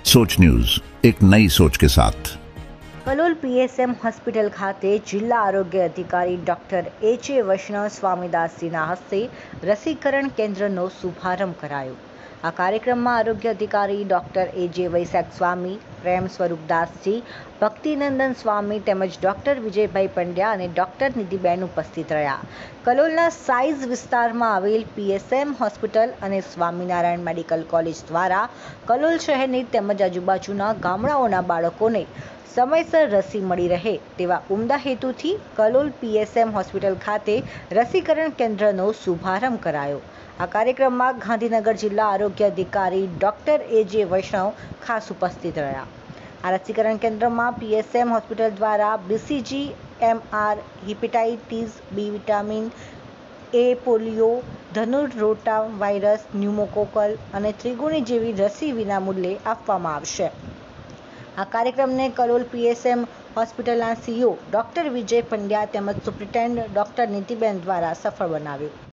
सोच न्यूज, एक नई सोच के साथ। કલોલ પીએસએમ હોસ્પિટલ ખાતે જિલ્લા આરોગ્ય અધિકારી ડોક્ટર એચ.એ. વૈષ્ણવ સ્વામીદાસજીના હસ્તે રસીકરણ કેન્દ્રનો શુભારંભ કરાયો। આ કાર્યક્રમમાં આરોગ્ય અધિકારી ડોક્ટર એ.જે. વૈશાખ સ્વામી, પ્રેમ સ્વરૂપદાસજી, ભક્તિનંદન સ્વામી તેમજ ડોક્ટર વિજયભાઈ પંડ્યા અને ડોક્ટર નિધિબેન ઉપસ્થિત રહ્યા। કલોલના સાઇઝ વિસ્તારમાં આવેલ પીએસએમ હોસ્પિટલ અને સ્વામિનારાયણ મેડિકલ કોલેજ દ્વારા કલોલ શહેરની તેમજ આજુબાજુના ગામડાઓના બાળકોને સમયસર રસી મળી રહે તેવા ઉમદા હેતુથી કલોલ પીએસએમ હોસ્પિટલ ખાતે રસીકરણ કેન્દ્રનો શુભારંભ કરાયો। આ કાર્યક્રમમાં ગાંધીનગર જિલ્લા આરોગ્ય અધિકારી ડોક્ટર એ.જે. વૈષ્ણવ ખાસ ઉપસ્થિત રહ્યા। આ રસીકરણ કેન્દ્રમાં પીએસએમ હોસ્પિટલ દ્વારા BCG, MR, hepatitis B, vitamin A, polio, ધનુર્રોટા વાયરસ, ન્યુમોકોકલ અને ત્રિગુણી જેવી રસી વિનામૂલ્યે આપવામાં આવશે। આ કાર્યક્રમને કલોલ પીએસએમ હોસ્પિટલના સીઈઓ ડોક્ટર વિજય પંડ્યા તેમજ સુપ્રિન્ટેન્ડન્ટ ડોક્ટર નીતિબેન દ્વારા સફળ બનાવ્યો।